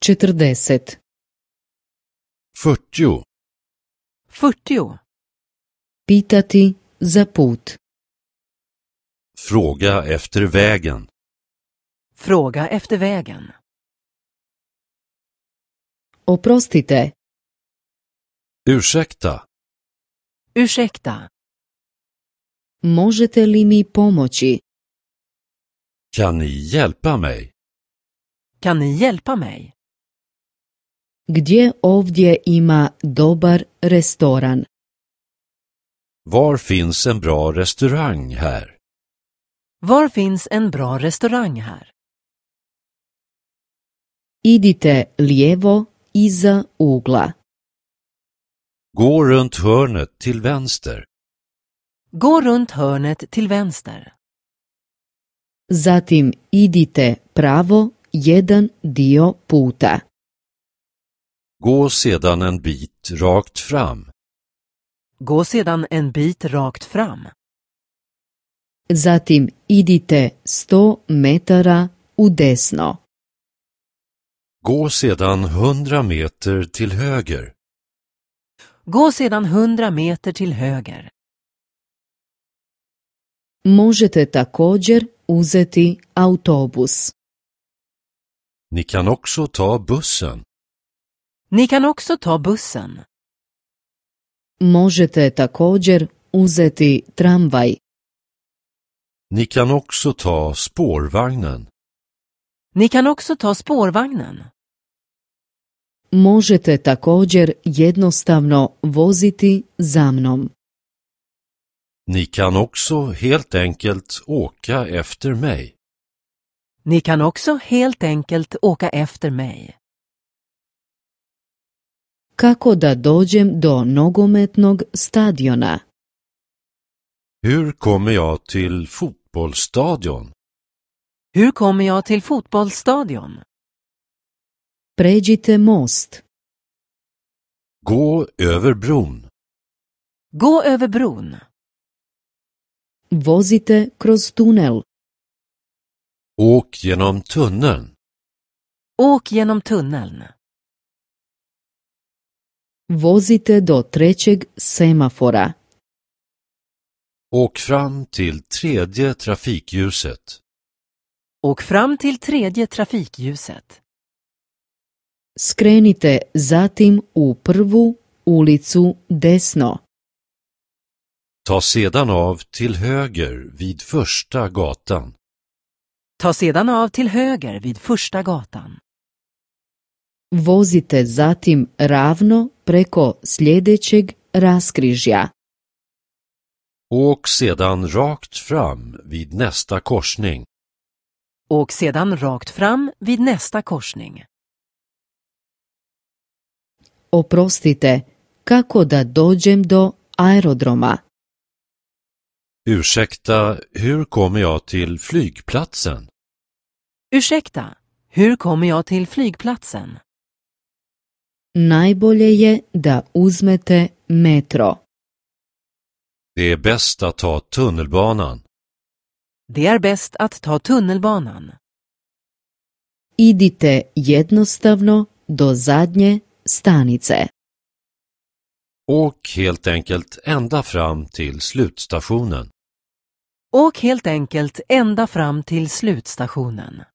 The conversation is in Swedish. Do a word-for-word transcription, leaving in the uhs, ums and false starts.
četrdeset. fyrtio. fyrtio. Pitati za put. Fråga efter vägen. Fråga efter vägen. Oprostite. Ursäkta. Ursäkta. Možete li mi pomoći? Kan ni hjälpa mig? Kan ni hjälpa mig? Gdje ovdje ima dobar restoran? Var finns en bra restaurang här? Var finns en bra restaurang här? Idite lijevo iza ugla. Gå runt hörnet till vänster. Gå runt hörnet till vänster. Zatim idite pravo jedan dio puta. Gå sedan en bit rakt fram. Gå sedan en bit rakt fram. Zatim idite sto metara u desno. Gå sedan hundra meter till höger. Gå sedan hundra meter till höger. Možete također uzeti autobus. Ni kan också ta bussen. Ni kan också ta bussen. Možete također uzeti tramvaj. Ni kan också ta spårvagnen. Ni kan också ta spårvagnen. Možete također jednostavno voziti za mnom. Ni kan också helt enkelt åka efter mig. Ni kan också helt enkelt åka efter mig. Kako da dođem do nogometnog stadiona? Hur kommer jag till fotbollsstadion? Hur kommer jag till fotbollsstadion? Pređite most. Gå över bron. Gå över bron. Vozite kroz tunel. Åk genom tunneln. Åk genom tunneln. Vozite do trećeg semafora. Åk fram till tredje trafikljuset. Åk fram till tredje trafikljuset. Skrenite zatim u prvu ulicu desno. Ta sedan av till höger vid första gatan. Ta sedan av till höger vid första gatan. Vozite zatim ravno preko sljedećeg raskrižja. Åk sedan rakt fram vid nästa korsning. Åk sedan rakt fram vid nästa korsning. Oprostite, kako da dođem do aerodroma? Ursäkta, hur kommer jag till flygplatsen? Ursäkta, hur kommer jag till flygplatsen? Najbolje je da uzmete metro. Det är bäst att ta tunnelbanan. Det är bäst att ta tunnelbanan. Idite jednostavno do zadnje stanice. Åk helt enkelt ända fram till slutstationen. Åk helt enkelt ända fram till slutstationen.